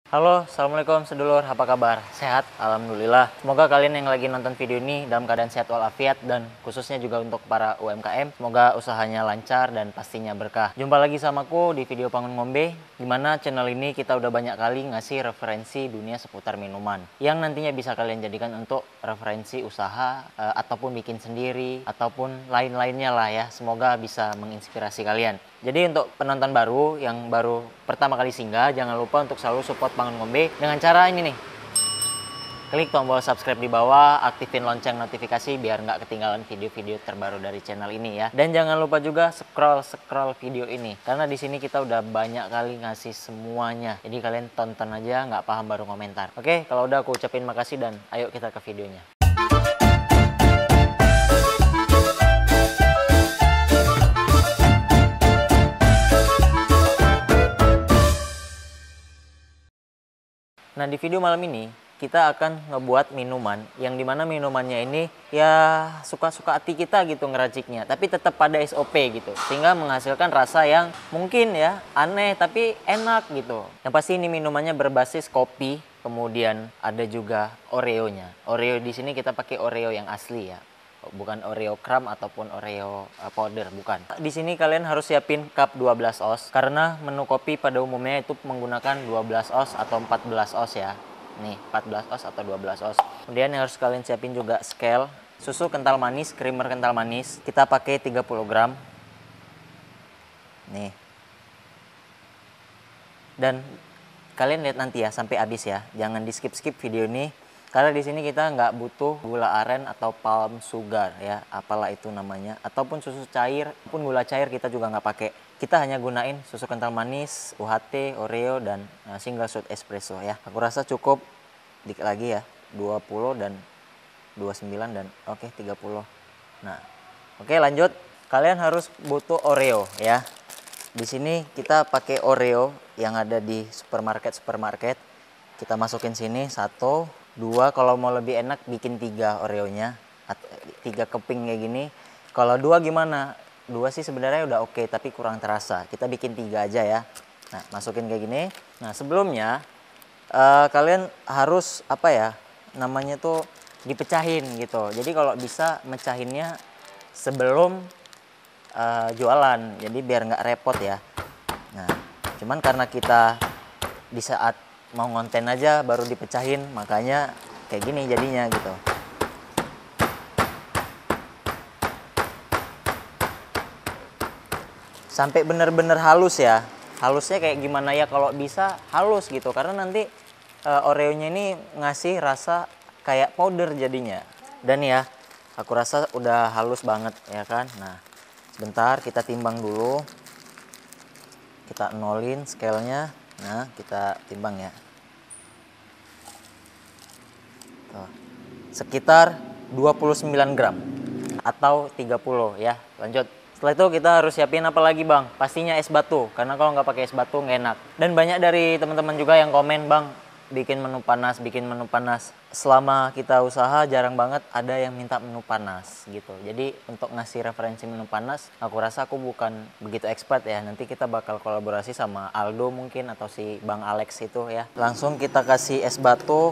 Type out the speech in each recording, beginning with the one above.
Halo, Assalamualaikum sedulur, apa kabar? Sehat? Alhamdulillah. Semoga kalian yang lagi nonton video ini dalam keadaan sehat walafiat dan khususnya juga untuk para UMKM, semoga usahanya lancar dan pastinya berkah. Jumpa lagi sama aku di video Pangun Ngombe, dimana channel ini kita udah banyak kali ngasih referensi dunia seputar minuman yang nantinya bisa kalian jadikan untuk referensi usaha ataupun bikin sendiri ataupun lain-lainnya lah ya. Semoga bisa menginspirasi kalian. Jadi untuk penonton baru yang baru pertama kali singgah, jangan lupa untuk selalu support Pangun Ngombe dengan cara ini nih. Klik tombol subscribe di bawah, aktifin lonceng notifikasi biar nggak ketinggalan video-video terbaru dari channel ini ya. Dan jangan lupa juga scroll video ini, karena di sini kita udah banyak kali ngasih semuanya. Jadi kalian tonton aja, nggak paham baru komentar. Oke, kalau udah aku ucapin makasih dan ayo kita ke videonya. Nah, di video malam ini kita akan ngebuat minuman yang dimana minumannya ini ya suka-suka hati kita gitu ngeraciknya, tapi tetap pada SOP gitu, sehingga menghasilkan rasa yang mungkin ya aneh tapi enak gitu. Yang pasti ini minumannya berbasis kopi, kemudian ada juga Oreo-nya. Oreo di sini kita pakai Oreo yang asli ya, bukan Oreo crumb ataupun Oreo powder, bukan. Di sini kalian harus siapin cup 12 oz karena menu kopi pada umumnya itu menggunakan 12 oz atau 14 oz ya. Nih, 14 oz atau 12 oz. Kemudian yang harus kalian siapin juga scale, susu kental manis, creamer kental manis. Kita pakai 30 gram. Nih. Dan kalian lihat nanti ya sampai habis ya. Jangan di skip-skip video ini. Karena di sini kita nggak butuh gula aren atau palm sugar ya, apalah itu namanya, ataupun susu cair, pun gula cair kita juga nggak pakai. Kita hanya gunain susu kental manis, UHT, Oreo, dan single shot espresso ya. Aku rasa cukup, dikit lagi ya, 20 dan 29 dan oke 30. Nah, oke lanjut. Kalian harus butuh Oreo ya. Di sini kita pakai Oreo yang ada di supermarket. Kita masukin sini 1, 2, kalau mau lebih enak bikin 3 Oreonya, 3 keping kayak gini. Kalau 2 gimana? 2 sih sebenarnya udah oke, tapi kurang terasa. Kita bikin 3 aja ya. Nah, masukin kayak gini. Nah, sebelumnya kalian harus apa ya? Namanya tuh dipecahin gitu. Jadi kalau bisa mecahinnya sebelum jualan. Jadi biar nggak repot ya. Nah, cuman karena kita di saat mau ngonten aja baru dipecahin, makanya kayak gini jadinya gitu. Sampai bener-bener halus ya. Halusnya kayak gimana ya, kalau bisa halus gitu, karena nanti Oreonya ini ngasih rasa kayak powder jadinya. Dan ya, aku rasa udah halus banget ya kan. Nah, sebentar kita timbang dulu. Kita nolin scale-nya. Nah, kita timbang ya. Tuh. Sekitar 29 gram atau 30 ya. Lanjut. Setelah itu kita harus siapin apa lagi bang? Pastinya es batu, karena kalau nggak pakai es batu nggak enak. Dan banyak dari teman-teman juga yang komen, bang bikin menu panas. Selama kita usaha jarang banget ada yang minta menu panas gitu. Jadi untuk ngasih referensi menu panas, aku rasa aku bukan begitu expert ya. Nanti kita bakal kolaborasi sama Aldo mungkin atau si Bang Alex itu ya. Langsung kita kasih es batu.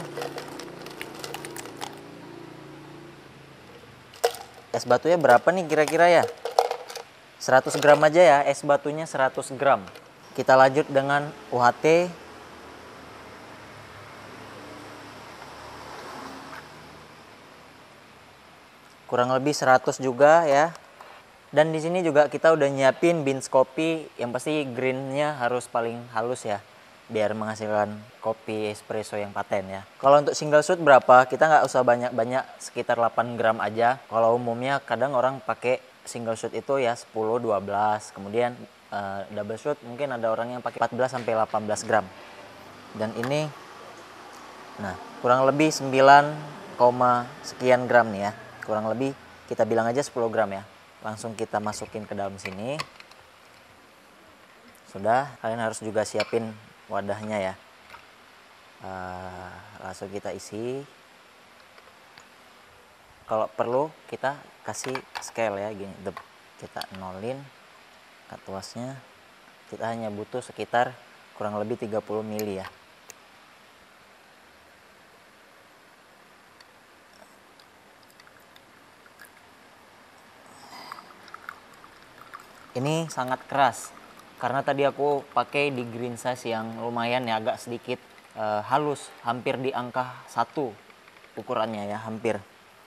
Es batunya berapa nih kira-kira ya? 100 gram aja ya, es batunya 100 gram. Kita lanjut dengan UHT. Kurang lebih 100 juga ya. Dan di sini juga kita udah nyiapin beans kopi, yang pasti greennya harus paling halus ya, biar menghasilkan kopi espresso yang paten ya. Kalau untuk single shot berapa? Kita nggak usah banyak-banyak, sekitar 8 gram aja. Kalau umumnya kadang orang pakai single shot itu ya 10, 12. Kemudian double shot mungkin ada orang yang pakai 14 sampai 18 gram. Dan ini nah, kurang lebih 9, sekian gram nih ya. Kurang lebih kita bilang aja 10 gram ya. Langsung kita masukin ke dalam sini. Sudah, kalian harus juga siapin wadahnya ya. Langsung kita isi. Kalau perlu kita kasih scale ya gini, kita nolin kat luasnya. Kita hanya butuh sekitar kurang lebih 30 mili ya. Ini sangat keras karena tadi aku pakai di green size yang lumayan ya, agak sedikit halus, hampir di angka 1 ukurannya ya, hampir.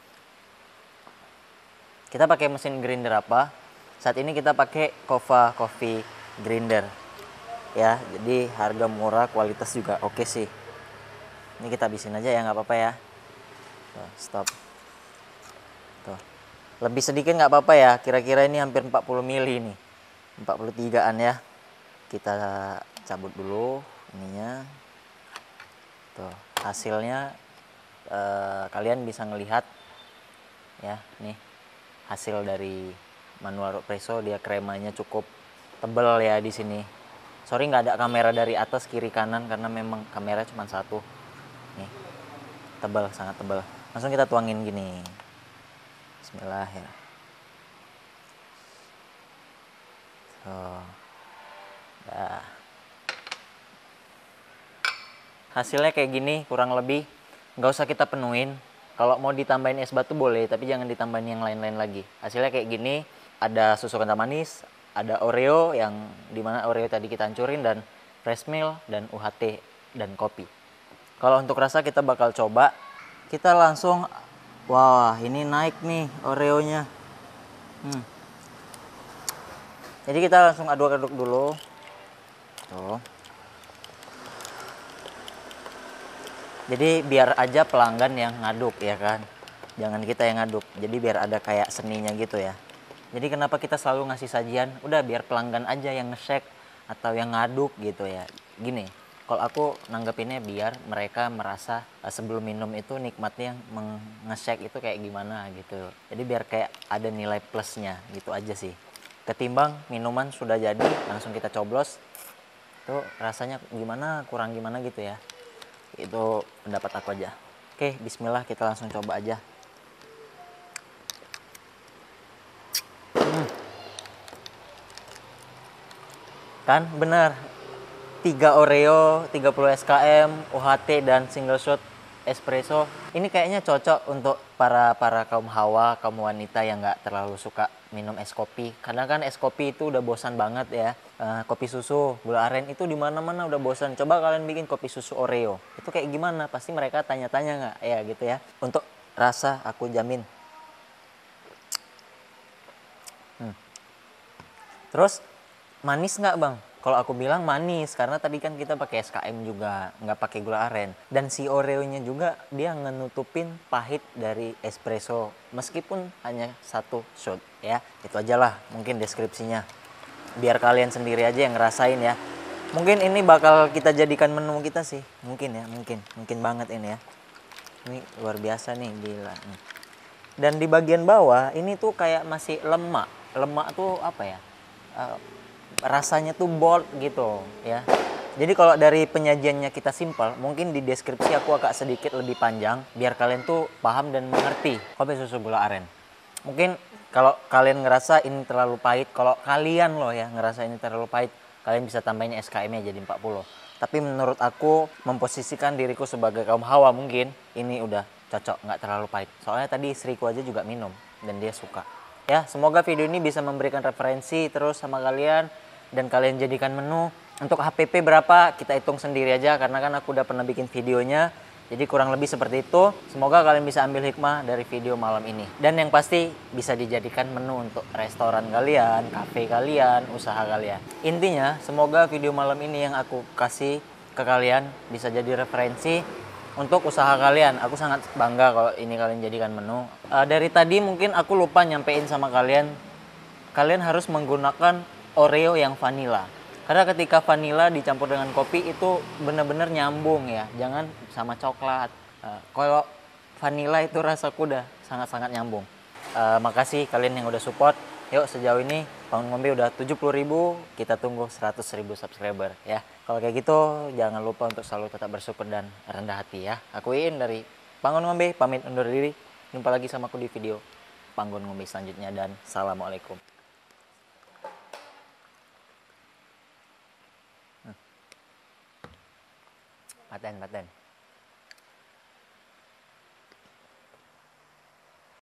Kita pakai mesin grinder apa? Saat ini kita pakai Kova Coffee Grinder ya, jadi harga murah, kualitas juga oke sih. Ini kita habisin aja ya, nggak apa-apa ya. Tuh, stop. Tuh. Lebih sedikit nggak apa-apa ya, kira-kira ini hampir 40 mili nih, 43an ya. Kita cabut dulu ininya. Tuh, hasilnya kalian bisa ngelihat ya, nih hasil dari manual espresso. Dia kremanya cukup tebal ya di sini. Sorry nggak ada kamera dari atas kiri kanan karena memang kamera cuma satu. Nih, tebal, sangat tebal. Langsung kita tuangin gini. Bismillah ya. Nah. Hasilnya kayak gini kurang lebih. Nggak usah kita penuhin. Kalau mau ditambahin es batu boleh, tapi jangan ditambahin yang lain-lain lagi. Hasilnya kayak gini. Ada susu kental manis, ada Oreo yang dimana Oreo tadi kita hancurin, dan fresh milk, dan UHT, dan kopi. Kalau untuk rasa kita bakal coba. Kita langsung, wah ini naik nih Oreonya. Jadi kita langsung aduk-aduk dulu. Tuh. Jadi biar aja pelanggan yang ngaduk ya kan. Jangan kita yang ngaduk. Jadi biar ada kayak seninya gitu ya. Jadi kenapa kita selalu ngasih sajian? Udah biar pelanggan aja yang nge-shake atau yang ngaduk gitu ya. Gini, kalau aku nanggepinnya biar mereka merasa sebelum minum itu nikmatnya nge-shake itu kayak gimana gitu. Jadi biar kayak ada nilai plusnya gitu aja sih. Ketimbang minuman sudah jadi langsung kita coblos, tuh rasanya gimana, kurang gimana gitu ya. Itu pendapat aku aja. Oke, bismillah, kita langsung coba aja. Kan bener, 3 Oreo, 30 SKM, UHT, dan single shot espresso. Ini kayaknya cocok untuk para kaum hawa, kaum wanita yang nggak terlalu suka minum es kopi. Karena kan es kopi itu udah bosan banget ya. Kopi susu, gula aren itu di mana-mana udah bosan. Coba kalian bikin kopi susu Oreo. Itu kayak gimana? Pasti mereka tanya-tanya nggak? Ya gitu ya. Untuk rasa aku jamin. Terus manis nggak bang? Kalau aku bilang manis karena tadi kan kita pakai SKM juga, nggak pakai gula aren. Dan si Oreo-nya juga dia ngenutupin pahit dari espresso meskipun hanya 1 shot ya. Itu aja lah mungkin deskripsinya. Biar kalian sendiri aja yang ngerasain ya. Mungkin ini bakal kita jadikan menu kita sih. Mungkin ya, mungkin banget ini ya. Ini luar biasa nih, gila. Dan di bagian bawah ini tuh kayak masih lemak. Lemak tuh apa ya? Rasanya tuh bold gitu ya. Jadi kalau dari penyajiannya kita simpel, mungkin di deskripsi aku agak sedikit lebih panjang biar kalian tuh paham dan mengerti kopi susu gula aren. Mungkin kalau kalian ngerasa ini terlalu pahit, kalau kalian loh ya ngerasa ini terlalu pahit, kalian bisa tambahin SKM-nya jadi 40. Tapi menurut aku memposisikan diriku sebagai kaum hawa mungkin ini udah cocok, nggak terlalu pahit. Soalnya tadi istriku aja juga minum dan dia suka. Ya, semoga video ini bisa memberikan referensi terus sama kalian dan kalian jadikan menu. Untuk HPP berapa kita hitung sendiri aja karena kan aku udah pernah bikin videonya. Jadi kurang lebih seperti itu. Semoga kalian bisa ambil hikmah dari video malam ini. Dan yang pasti bisa dijadikan menu untuk restoran kalian, kafe kalian, usaha kalian. Intinya semoga video malam ini yang aku kasih ke kalian bisa jadi referensi untuk usaha kalian. Aku sangat bangga kalau ini kalian jadikan menu. Dari tadi mungkin aku lupa nyampein sama kalian. Kalian harus menggunakan Oreo yang vanilla. Karena ketika vanilla dicampur dengan kopi itu bener-bener nyambung ya. Jangan sama coklat. Kalau vanilla itu rasaku udah sangat-sangat nyambung. Makasih kalian yang udah support. Yuk sejauh ini Bangun Ngombe udah 70.000, kita tunggu 100.000 subscriber ya. Kalau kayak gitu jangan lupa untuk selalu tetap bersyukur dan rendah hati ya. Aku Iin dari Bangun Ngombe pamit undur diri. Jumpa lagi sama aku di video Bangun Ngombe selanjutnya dan assalamualaikum. Paten.